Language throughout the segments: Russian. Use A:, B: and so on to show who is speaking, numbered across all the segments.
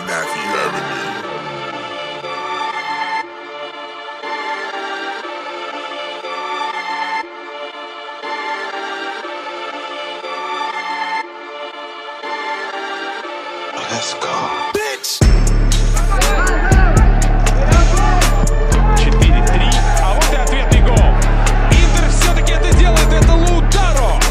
A: Matthew Avenue. Let's go. Bitch!
B: 4-3, а вот и ответный гол. Интер все-таки это делает, это Лаутаро.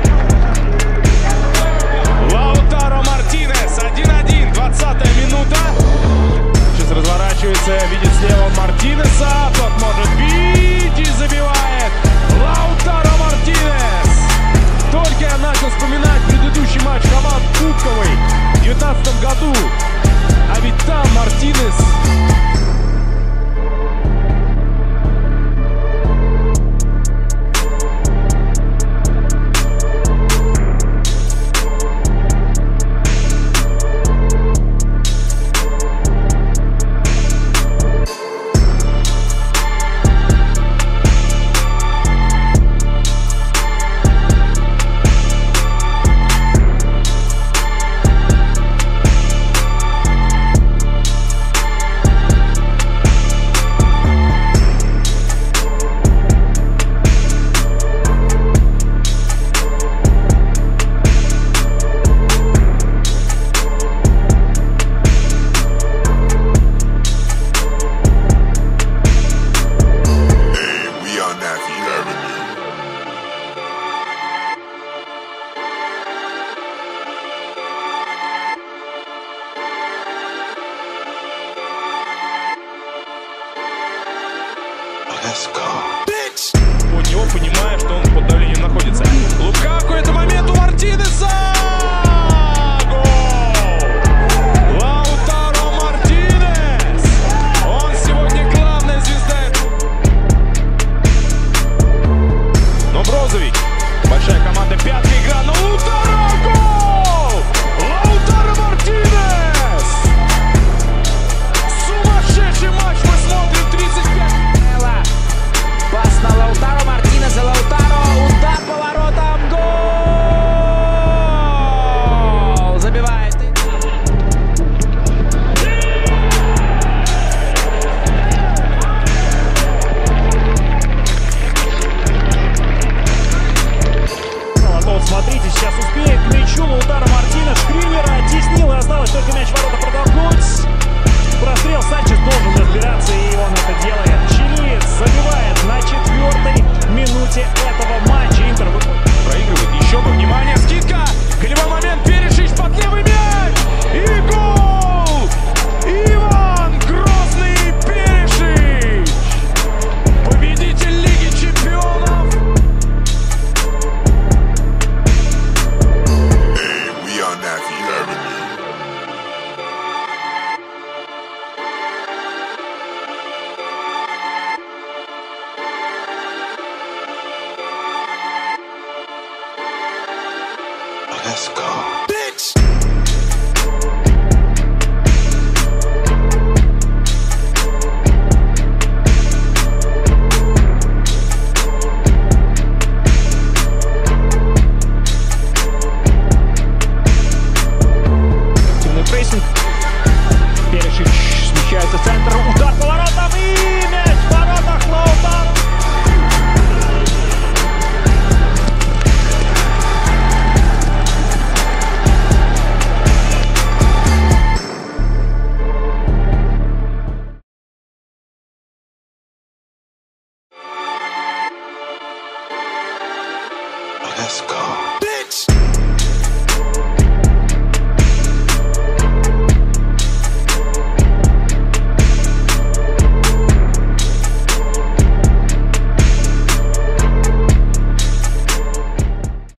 B: Лаутаро Мартинес, 1-1, 20-я минута. Сейчас разворачивается, видит слева Мартинеса, тот может бить и забивает. Лаутаро Мартинес. Только я начал вспоминать предыдущий матч команд Кубковой в 2019 году. А ведь там Мартинес...
A: Let's go. Bitch!
B: От него, понимая, что он под давлением находится. Лукаку, это момент у Мартинеса! Гол! Лаутаро Мартинес! Он сегодня главная звезда. Но Брозович, большая команда, пятая игра, но Лаутаро! Гол! Лаутаро Мартинес! Сумасшедший матч мы смотрим, 35.
C: Пас на Лаутаро Мартинеса, Лаутаро, удар поворотом, гол! Забивает.
D: А то вот смотрите, сейчас успеет к мячу Лаутаро Мартинес, Шкринера оттеснил, и осталось только мяч в ворота протолкнуть. Прострел, Санчес должен разбираться, и он это делает. Чилиец забивает на 4-й минуте этого матча. Интер
B: Проигрывает. Еще бы, внимание, скидка! Голевой момент, Перешич под левый мяч! И гол! Иван Грозный Перешич! Победитель Лиги Чемпионов!
A: We on Matthew Avenue. Let's go.